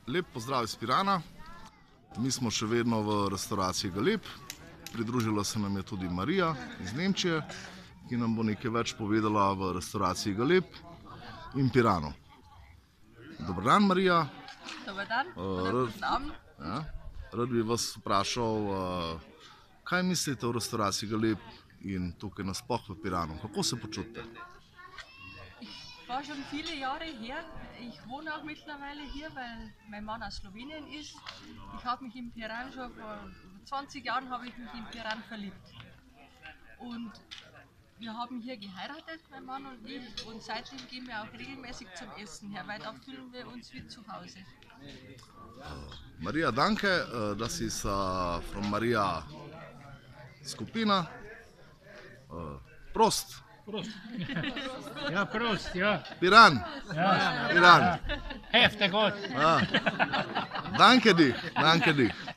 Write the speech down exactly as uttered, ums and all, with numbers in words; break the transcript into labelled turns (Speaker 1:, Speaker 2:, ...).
Speaker 1: Lep pozdrav iz Pirana. Mi smo še vedno v restavraciji Galeb. Pridružila se nam je tudi Marija iz Nemčije, ki nam bo nekaj več povedala v restavraciji Galeb in Piranu. Dober dan, Marija.
Speaker 2: Dober dan,
Speaker 1: Uh,
Speaker 2: dober dan.
Speaker 1: Ja, rad bi vas vprašal, uh, kaj mislite o restavraciji Galeb in tukaj nasploh v Piranu? Kako se počutite?
Speaker 2: Ich war schon viele Jahre her. Ich wohne auch mittlerweile hier, weil mein Mann aus Slowenien ist. Ich habe mich in Piran schon vor zwanzig Jahren habe ich mich in Piran verliebt. Und wir haben hier geheiratet, mein Mann und ich. Und seitdem gehen wir auch regelmäßig zum Essen her, weil da fühlen wir uns wie zu Hause.
Speaker 1: Marija, danke, uh, das ist uh, from Marija skupina. Uh, Prost!
Speaker 3: Prost. Ja, Prost, ja.
Speaker 1: Piran!
Speaker 3: Ja.
Speaker 1: Piran!
Speaker 3: Heftig gut.
Speaker 1: Ja. Danke dich, danke dich.